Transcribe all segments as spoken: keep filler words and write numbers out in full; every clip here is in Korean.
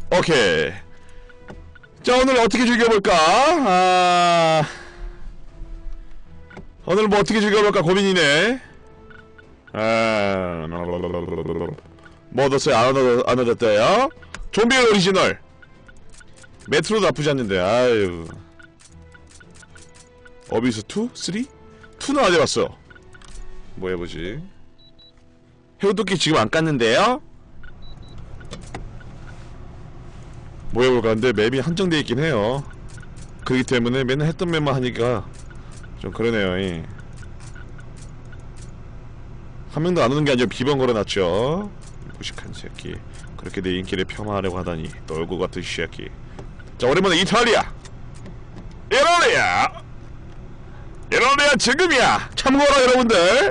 오케이. 자, 오늘 어떻게 즐겨볼까? 아... 오늘 뭐 어떻게 즐겨볼까 고민이네. 아... 뭐 얻었어요? 안, 얻, 안 얻었대요? 좀비 오리지널 메트로도 나쁘지 않는데. 아유, 어비스 투? 쓰리? 투는 안 해봤어. 뭐 해보지? 해우도끼 지금 안 깠는데요? 뭐 해볼까? 근데 맵이 한정되어 있긴 해요. 그렇기 때문에 맨날 했던 맵만 하니까 좀 그러네요. 이. 한 명도 안 오는 게 아니라 비번 걸어놨죠. 무식한 새끼. 그렇게 내 인기를 폄하하려고 하다니 놀고 같은 새끼. 자, 오랜만에 이탈리아! 이탈리아! 이탈리아 지금이야! 참고라 여러분들!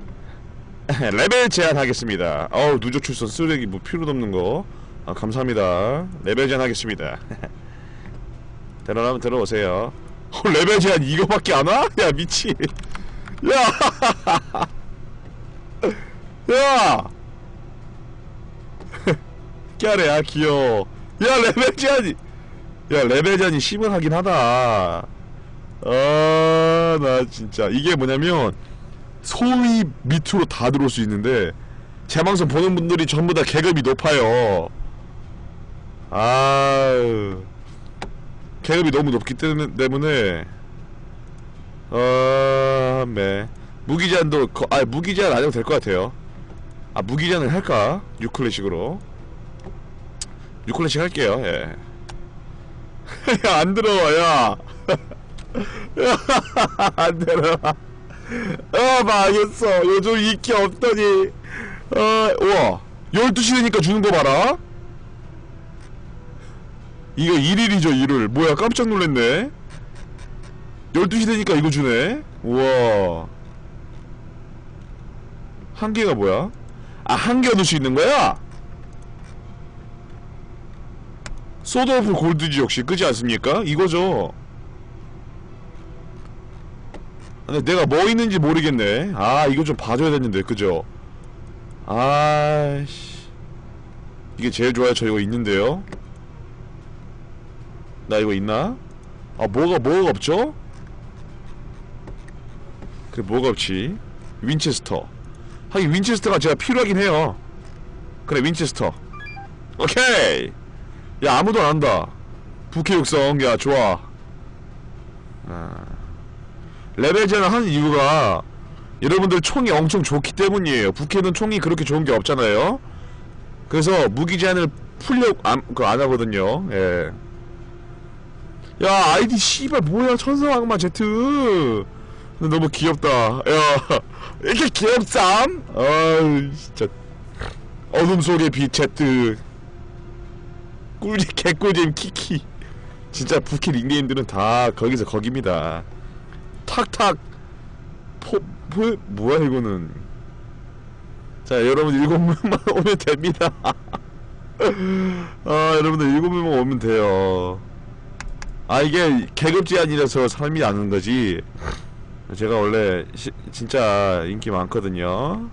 레벨 제한하겠습니다. 어우, 누적 출선 쓰레기 뭐 필요도 없는 거. 아, 감사합니다. 레벨 제한하겠습니다. 들어가면 들어오세요. 어, 레벨 제한 이거밖에 안 와? 야, 미친. 야! 야! 깨아래야, 귀여워. 야, 레벨 제한이! 야, 레벨 제한이 심각하긴 하다. 아, 나 진짜. 이게 뭐냐면, 소위 밑으로 다 들어올 수 있는데, 제 방송 보는 분들이 전부 다 계급이 높아요. 아유. 계급이 너무 높기 때문에, 어, 네. 무기제한도, 거, 아, 무기제한 안 해도 될 것 같아요. 아, 무기제한을 할까? 유클래식으로. 유클래식 할게요, 예. 야, 안 들어와, 야. 야, 안 들어와. 아, 망했어. 요즘 인기 없더니. 아, 우와. 열두 시 되니까 주는 거 봐라. 이거 일 일이죠, 일 일. 뭐야, 깜짝 놀랐네. 열두 시 되니까 이거 주네. 우와. 한 개가 뭐야? 아, 한 개 얻을 수 있는 거야? 소드 오브 골드지 역시, 그지 않습니까? 이거죠. 근데 내가 뭐 있는지 모르겠네. 아, 이거 좀 봐줘야 되는데, 그죠? 아이씨. 이게 제일 좋아요. 저 이거 있는데요? 나 이거 있나? 아, 뭐가, 뭐가 없죠? 그래, 뭐가 없지? 윈체스터. 하긴 윈체스터가 제가 필요하긴 해요. 그래, 윈체스터. 오케이! 야, 아무도 안 한다. 부캐 육성, 야, 좋아. 아. 레벨 제한을 하는 이유가 여러분들 총이 엄청 좋기 때문이에요. 부캐는 총이 그렇게 좋은 게 없잖아요. 그래서 무기 제한을 풀려, 안, 그거 안 하거든요. 예. 야, 아이디 씨발 뭐야, 천사악마 제트. 너무 귀엽다. 야, 이렇게 귀엽삼? 아유, 진짜. 어둠 속의 빛 제트. 꿀잼, 개꿀잼 키키. 진짜 부캐 닉네임들은 다 거기서 거깁니다. 탁탁 포, 포, 뭐야 이거는. 자, 여러분 일곱 명만 오면 됩니다. 아, 여러분들 일곱 명만 오면 돼요. 아, 이게 계급 제한이라서 사람이 안 오는 거지. 제가 원래 시, 진짜 인기 많거든요.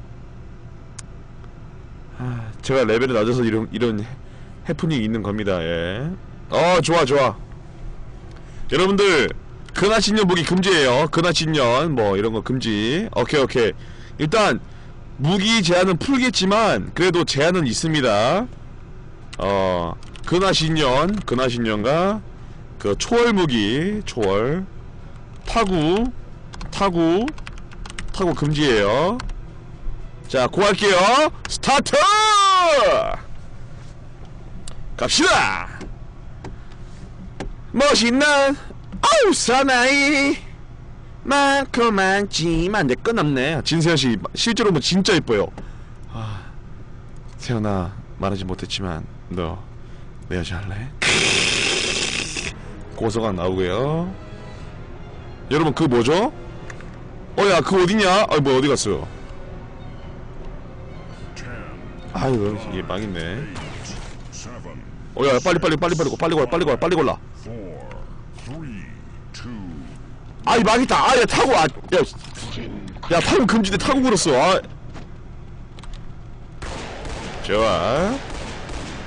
아, 제가 레벨이 낮아서 이런 이런 해프닝이 있는 겁니다. 예. 어, 좋아 좋아. 여러분들 근하신년 무기 금지예요. 근하신년 뭐 이런 거 금지. 오케이 오케이. 일단 무기 제한은 풀겠지만 그래도 제한은 있습니다. 어, 근하신년, 근하신년과 그 초월 무기, 초월, 타구, 타구, 타구 금지예요. 자, 고 할게요. 스타트! 갑시다. 멋있는 어우 사나이 많고 많지만 내 건 없네. 진세현씨 실제로 보면 진짜 예뻐요. 아, 세현아, 말하지 못했지만 너 내 여자 할래? 고소가 나오고요. 여러분 그거 뭐죠? 어야 그거 어디냐? 아이 뭐 어디 갔어요? 아유 이게 망했네. 어야 빨리 빨리 빨리 빨리 빨리 골라 빨리 골라 빨리 골라. 아이 망했다. 아야 타고 아, 야, 야 타고 금지돼. 타고 걸었어. 아. 좋아.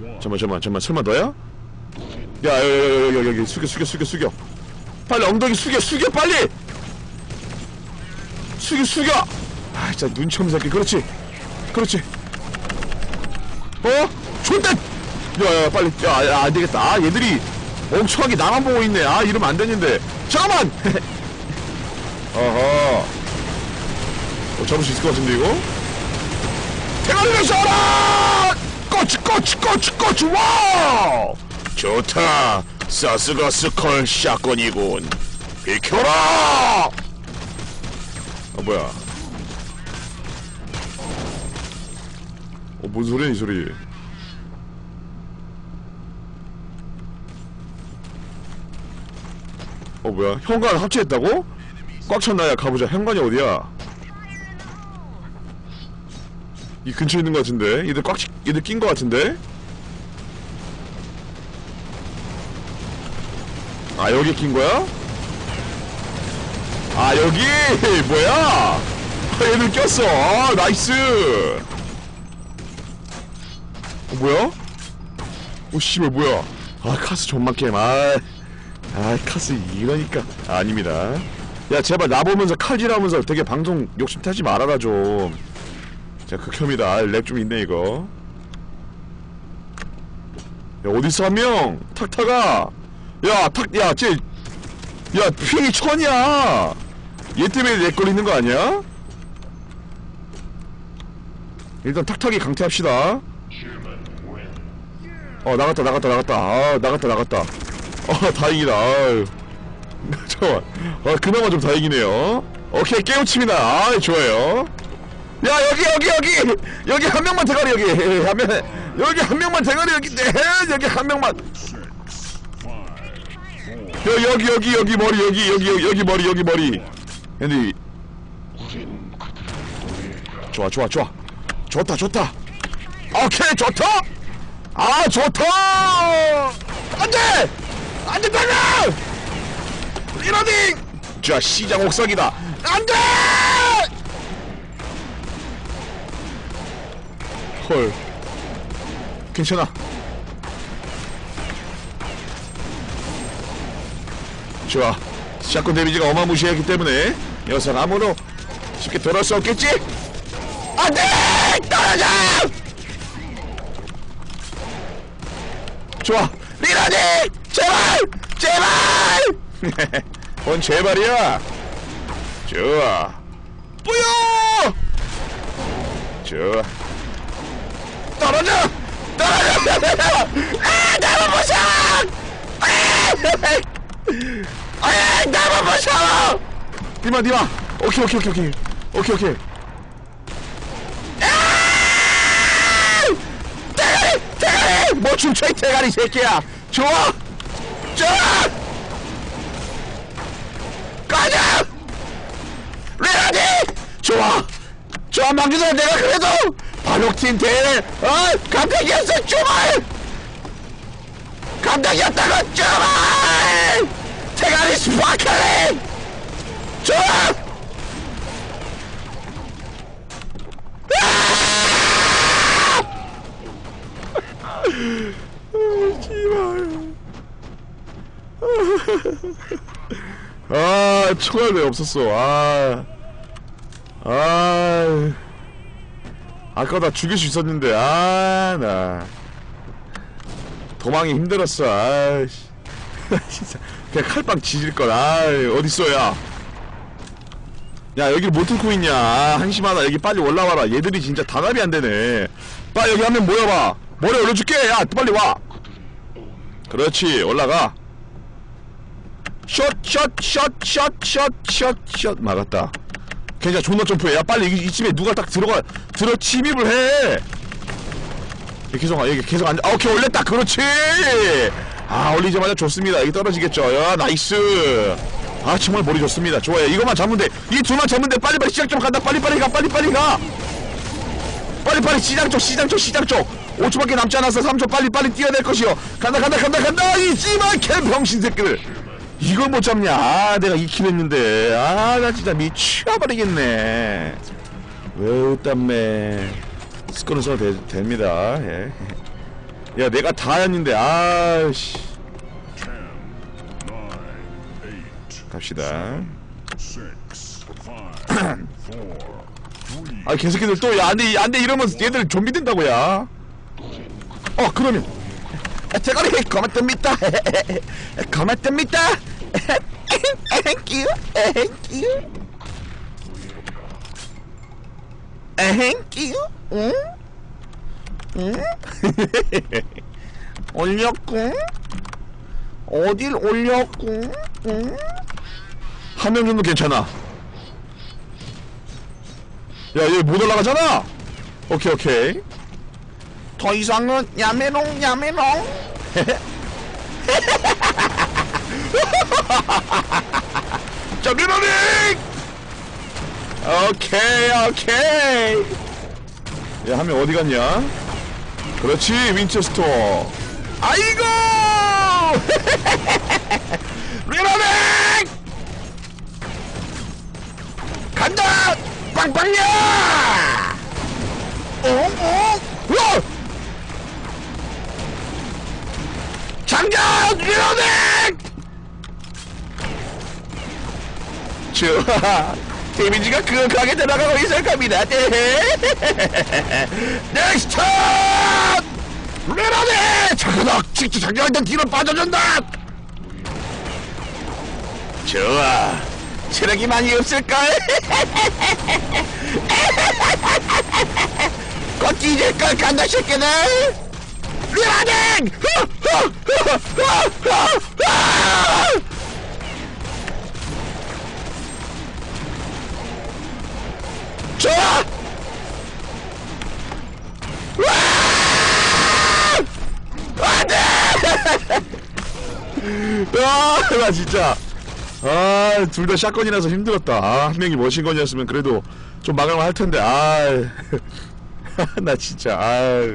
잠깐만 잠깐만 잠깐만 설마 너야? 야 여기 여기 여기 숙여 숙여 숙여 숙여 빨리 엉덩이 숙여 숙여 빨리 숙여 숙여 아 진짜 눈치 없는 새끼 그렇지 그렇지 어? 존댓 야야 빨리 야, 야 안되겠다 아 얘들이 멍청하게 나만 보고 있네 아 이러면 안되는데 잠깐만 어허 어, 잡을 수 있을 것 같은데 이거? 대가리를 쏴라! 꼬치 꼬치 꼬치 꼬치 와우! 좋다 사스가스컬 샷건이군 비켜라! 아 뭐야 어 뭔 소리야 이 소리 어 뭐야 현관 합체했다고? 꽉 찼나야 가보자 현관이 어디야 이 근처에 있는 것 같은데 얘들 꽉 얘들 낀 것 같은데 아 여기 낀 거야? 아 여기 뭐야 아, 얘들 꼈어 아 나이스 어 뭐야? 오 씨발 뭐야 아 카스 존맛게임 아, 아 카스 이러니까 아, 아닙니다 야 제발 나보면서 칼질하면서 되게 방송 욕심 타지 말아라 좀 자 극혐이다 렉 좀 있네 이거 야 어딨어 한명 탁탁아 야 탁 야 쟤 야 핑이 천이야 얘 때문에 렉 걸리는 거 아니야? 일단 탁탁이 강퇴합시다 어 나갔다 나갔다 나갔다 아 나갔다 나갔다 어 다행이다 아유 잠깐만 아 그나마 좀 다행이네요 오케이 깨우칩니다 아 좋아요 야 여기 여기 여기 여기 한 명만 대가리 여기 하면 여기 한 명만 대가리 여기 네 여기 한 명만 여 여기 여기 여기 머리 여기 여기 여기 여기 머리 여기 머리 근데 좋아 좋아 좋아 좋다 좋다 오케이 좋다 아 좋다 안돼 안돼 나가 리로딩 자 시장 옥석이다 안돼 헐 괜찮아 좋아 샷건 데미지가 어마무시하기 때문에 녀석 아무도 쉽게 돌아올 수 없겠지? 안돼 떨어져 좋아 리라디 제발 제발 뭔 제발이야 좋아 뿌요 좋아 떨어져! 떨어져! 아! 나만 보셔! 아! 아! 나만 보셔! 니마 니마! 오케이 오케이 오케이 오케이 오케이 오케이 아! 대가리! 대가리! 뭐 춤춰 이 대가리 새끼야! 좋아! 좋아! 가자! 레디! 좋아! 좋아 망주사 내가 그래도 발록팀 대회 어? 감독이었어 주말 감독이었다고 주말 대가리 스파클링 좋아 아 총알 왜 없었어 아 아 아까 나 죽일 수 있었는데 아 나 도망이 힘들었어 아이씨 진짜 그냥 칼빵 지질걸 아 어딨어 야 야 여기를 못 뚫고 있냐 아 한심하다 여기 빨리 올라와라 얘들이 진짜 단합이 안되네 빨리 여기 하면 모여봐 머리 올려줄게 야 빨리 와 그렇지 올라가 숏숏숏숏숏숏 막았다 괜찮아 존나 점프해 야 빨리 이, 이 집에 누가 딱 들어가 들어 침입을 해 계속 아 여기 계속 앉아 아 오케이 올렸다 그렇지 아 올리자마자 좋습니다 여기 떨어지겠죠 야 나이스 아 정말 머리 좋습니다 좋아요 이것만 잡으면 돼이 둘만 잡으면 돼 빨리빨리 시장 좀 간다 빨리빨리 가 빨리빨리 가 빨리빨리 시장 쪽 시장 쪽 시장 쪽 오 초밖에 남지 않았어 삼 초 빨리빨리 뛰어야 될 것이요 간다 간다 간다 간다 이 씨발개 병신 새끼들 이걸 못 잡냐 아 내가 이 킬 했는데 아 나 진짜 미쳐버리겠네 왜우 땀매 스코는 써도 되, 됩니다 예. 야 내가 다였는데 아씨. 갑시다. 아 개새끼들 또 야 안돼 안돼 이러면 얘들 좀비 된다고 야. 어 그러면 대가리 고맙답니다. 고맙답니다. 땡큐 땡큐 땡큐 응? 응? 올렸고 어딜 올렸고 응? 한 명 정도 괜찮아. 야 얘 못 올라가잖아. 오케이 오케이. 더 이상은 야메롱 야메롱. 자 미러링. 오케이 오케이. 야 한 명 어디 갔냐? 그렇지 윈체스터. 아이고. 리러링. 간다. 빵빵이야. 어? 어? 장전! 리로딩! 좋아. 데미지가 그윽하게 들어가고 있을 겁니다. 넥스트! 리로딩! 자그닥! 직접 장전했던 뒤로 빠져준다! 좋아. 체력이 많이 없을걸? 곧 뒤질걸 간다 새끼들! 리로딩! 좋아! 안돼! 아, 나 진짜 아, 둘 다 샷건이라서 힘들었다. 아, 한 명이 머신건이었으면 그래도 좀 막을만 할 텐데. 아, 나 진짜 아.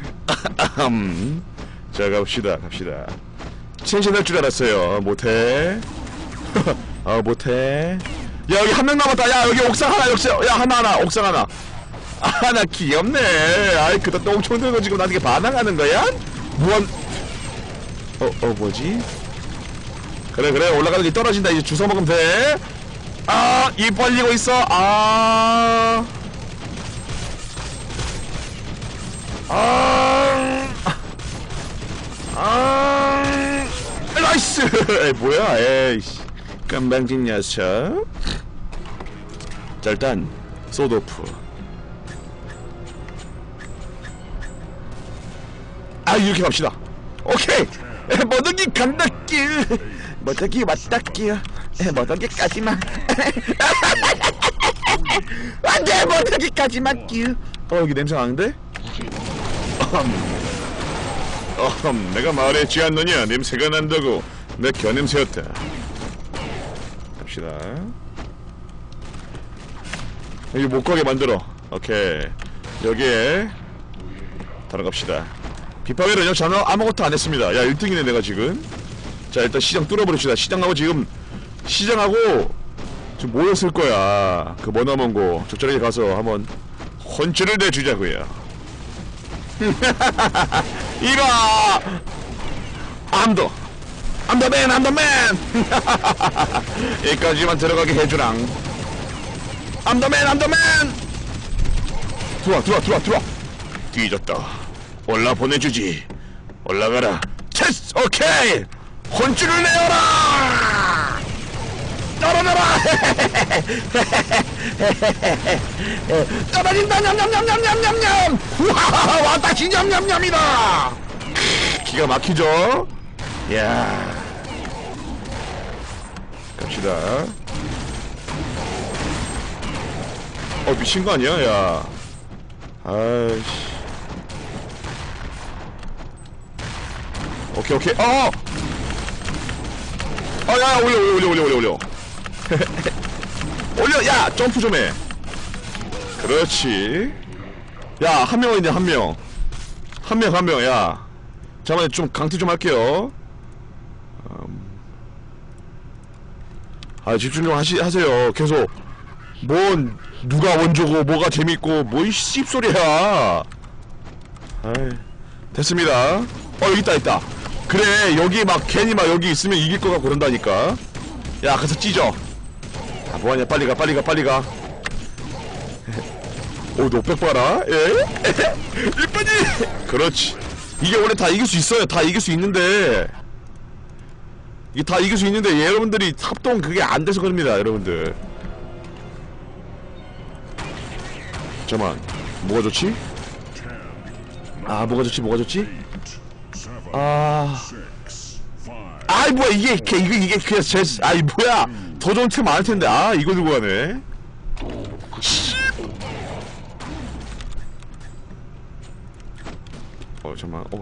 자 갑시다 갑시다. 칭신할 줄 알았어요. 못해. 아 못해. 야 여기 한 명 남았다. 야 여기 옥상 하나 역시. 야 하나 하나 옥상 하나. 아 나 귀엽네. 아이 그다 똥총 들고 지금 나한테 반항하는 거야? 무언? 어 어 뭐지? 그래 그래 올라가는 게 떨어진다. 이제 주워 먹으면 돼. 아 입 벌리고 있어. 아. 아, 아, 나이스! 에이, 뭐야, 에이씨. 깜방진 녀석. 자, 일단, 소드오프. 아, 이렇게 갑시다. 오케이! 머더기 간다길! 머더기 왔다길! 머더기까지만. 안 돼! 머더기까지만 길! 어, 여기 냄새 나는데? 어흠, 내가 말했지 않느냐? 냄새가 난다고. 내 겨냄새였다. 갑시다. 여기 못 가게 만들어. 오케이. 여기에 들어갑시다. 비파웨르는 저는 아무것도 안 했습니다. 야, 일 등이네 내가 지금. 자, 일단 시장 뚫어버립시다. 시장하고 지금 시장하고 지금 모였을 거야. 그 머나먼 거 저쪽에 가서 한번 혼쭐을 내주자고요. 이봐! I'm the, I'm the man, I'm the man! 여기까지만 들어가게 해주랑. I'm the man, I'm the man! 들어와, 들어와, 들어와, 들어와! 뒤졌다. 올라 보내주지. 올라가라. 체스! 오케이! 혼쭐을 내어라! 떨어져라! 떨어진다! 냠냠냠냠냠냠냠! 우와! 왔다! 냠냠냠이다! 기가 막히죠? 이야. 갑시다. 어, 미친 거 아니야? 야. 아이씨. 오케이, 오케이. 어! 어, 야, 야, 올려, 올려, 올려, 올려, 올려. 올려! 야! 점프 좀 해. 그렇지. 야, 한 명 있네, 한 명. 한 명, 한 명, 야. 잠깐만, 좀 강퇴 좀 할게요. 음... 아, 집중 좀 하시, 하세요. 계속. 뭔, 누가 원조고, 뭐가 재밌고, 뭐, 이 씹소리야. 아이, 됐습니다. 어 여기 있다 있다. 그래 여기 막 괜히 막 여기 있으면 이길 거가 그런다니까. 야 가서 찢어. 아 뭐하냐 빨리 가 빨리 가 빨리 가. 오 노백 봐라. 예? 이쁘지? 그렇지. 이게 원래 다 이길 수 있어요. 다 이길 수 있는데 이게 다 이길 수 있는데 예, 여러분들이 합동 그게 안 돼서 그럽니다 여러분들. 잠깐만 뭐가 좋지? 아 뭐가 좋지 뭐가 좋지? 아 아이 뭐야 이게 이게 이게 이게 그냥 제 아이 뭐야 더 좋은 템 많을 텐데 아 이거 들고 가네. 어 잠깐만 어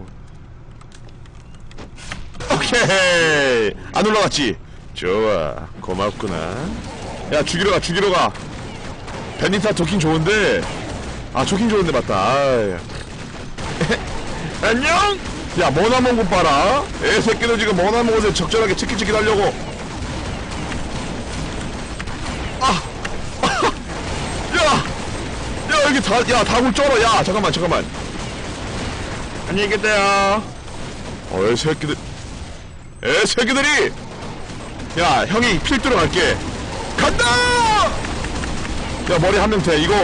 오케이 안 올라갔지? 좋아 고맙구나. 야 죽이러 가 죽이러 가. 베니타 좋긴 좋은데 아 좋긴 좋은데 맞다. 아이. 안녕. 야 머나먼 것 봐라. 애 새끼들 지금 머나먼 곳에 적절하게 치킨치킨 하려고. 아, 야, 야 여기 다, 야 다굴 쩔어. 야 잠깐만 잠깐만. 안녕히 계세요. 어, 애 새끼들, 애 새끼들이. 야 형이 필두로 갈게. 간다. 야 머리 한 명 돼. 이거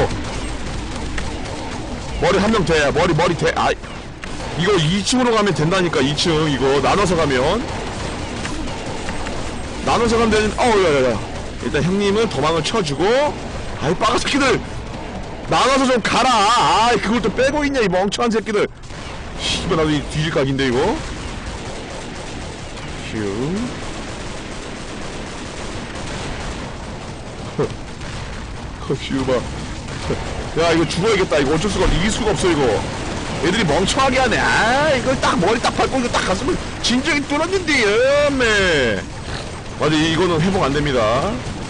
머리 한 명 돼. 머리 머리 돼. 아. 이거 이 층으로 가면 된다니까. 이 층 이거 나눠서 가면 나눠서 가면 되는. 어우 야야야 일단 형님은 도망을 쳐주고. 아이 빠가 새끼들 나눠서 좀 가라. 아이 그걸 또 빼고 있냐 이 멍청한 새끼들. 씨발 나도 뒤질 각인데 이거. 휴 휴봐. 야 이거 죽어야겠다. 이거 어쩔 수가 없어. 이길 수가 없어 이거. 애들이 멍청하게 하네. 아 이걸 딱 머리 딱 밟고 이거 딱 갔으면 진작에 뚫었는데. 음메 맞아 이거는 회복 안됩니다.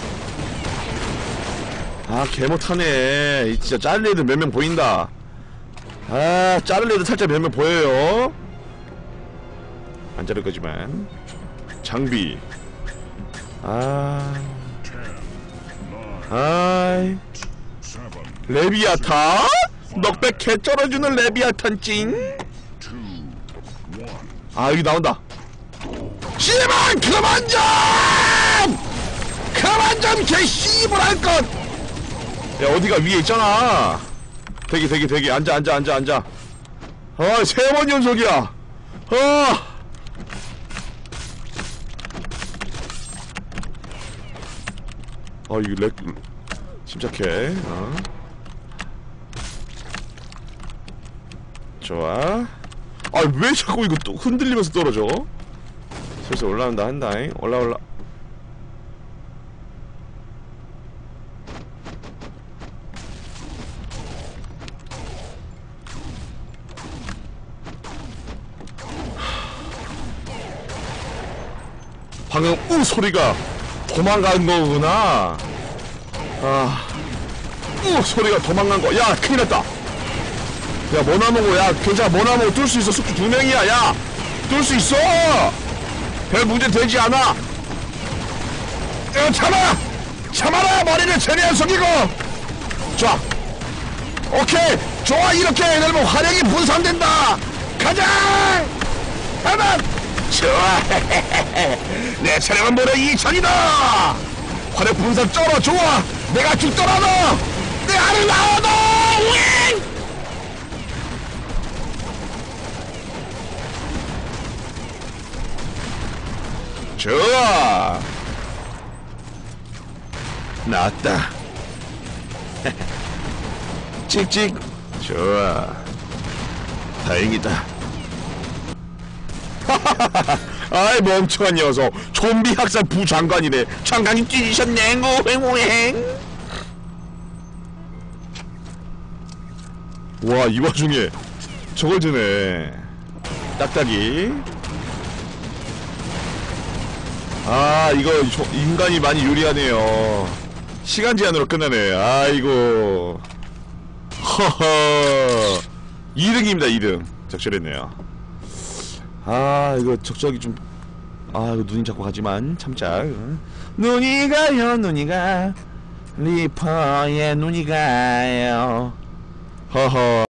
아 개못하네. 이 진짜 자를 애들 몇 명 보인다. 아 자를 애들 살짝 몇 명 보여요. 안 자를 거지만. 장비 아 아이 레비아탄? 넉백 개 쩔어주는 레비아탄 찡. 아 여기 나온다. 씨발 그만 좀! 그만 좀 개 씨발 할 것! 야 어디가 위에 있잖아. 대기 대기 대기 앉아 앉아 앉아 앉아. 아 세 번 연속이야. 아 어 이거 렉 침착해. 어. 좋아. 아 왜 자꾸 이거 또 흔들리면서 떨어져? 슬슬 올라온다 한다잉. 올라 올라. 방금 우 소리가 도망간 거구나. 아, 우 소리가 도망간 거. 야 큰일 났다. 야 머나보고 야 괜찮아. 머나보고 뚫을 수 있어. 숙주 두 명이야. 야 뚫을 수 있어. 별 문제 되지 않아. 야 참아 참아라. 머리를 최대한 숙이고. 좋아 오케이 좋아. 이렇게 되면 화력이 분산된다. 가자 가만. 좋아 내 차량은 무려 이천이다. 화력 분산 쩔어. 좋아 내가 죽더라도 내 알을 낳아도 윙. 좋아 나왔다. 찍찍. 좋아 다행이다. 아이 멍청한 녀석. 좀비 학살 부장관이네. 장관이 찢으셨네. 오행오행. 와 이 와중에 저걸 드네. 딱딱이. 아 이거 인간이 많이 유리하네요. 시간 제한으로 끝나네. 아이고 허허 이 등입니다. 이 등 적절했네요. 아 이거 적적이 좀. 아 이거 눈이 자꾸 가지만 참자. 눈이 가요 눈이 가 리퍼의 눈이 가요. 허허